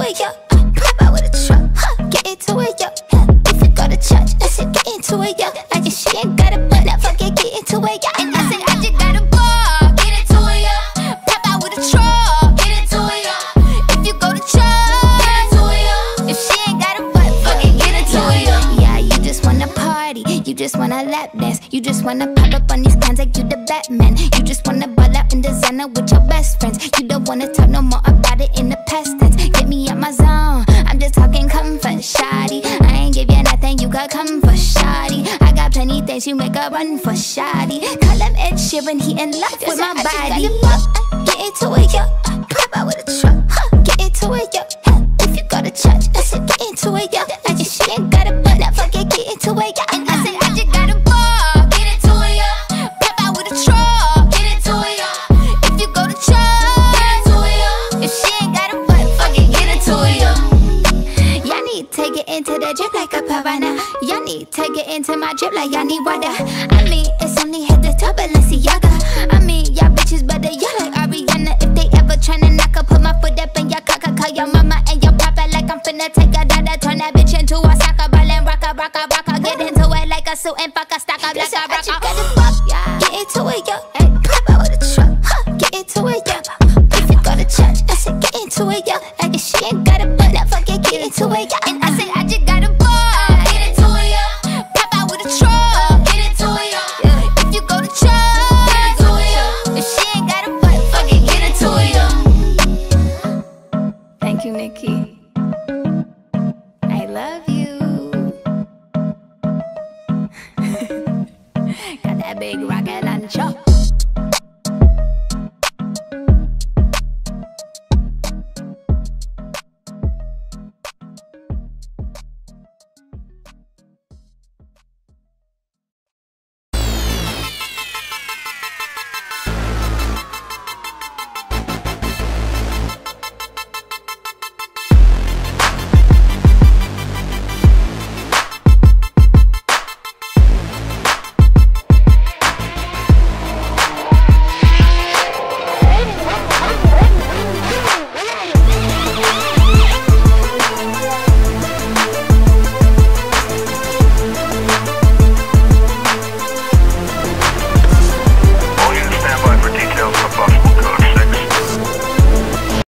it, yo. Pop out with a truck, get into it, yo. If you go to church, I said get into it, yo. I just she ain't got a butt, now fuck it, get into it, yo. And I said I just got a ball, get into it, yo. Pop out with a truck, get into it, yo. If you go to church, get into it, yo. If she ain't got a butt, fuck it, get into it, yo. Yeah, you just wanna party, you just wanna lap dance, you just wanna pop up on these cans like you the Batman. You just wanna ball out in designer with your best friends. You don't wanna talk no more about it in the past tense. Get me out my zone, I'm just talking comfort, shawty. I ain't give you nothing, you got comfort, shawty. I got plenty things you make a run for, shawty. Call him Ed Sheeran, he in love with my body. Get into it, yo. Pop out with a truck, get into it, yo. If you go to church, I said get into it, yo. I just she ain't got a butt, now fuck it, get into it, yo. And I said I just got a ball, get into it, yo. Pop out with a truck, get into it, yo. If you go to church, get into it, yo. If she ain't got a butt, fuck it, get into it, yo. Y'all need to get into the drip like a piranha. Y'all need to get into my drip like y'all need water. I mean, it's only head to toe, Balenciaga. I mean, y'all bitches better, y'all like Ariana. If they ever tryna knock her, put my foot up in your cocker. Call your mama and your papa like I'm finna take a dada. Turn that bitch into a soccer ball and rock. Get into it like a suit and fuck a stock up like a rocker. Get into it, yo.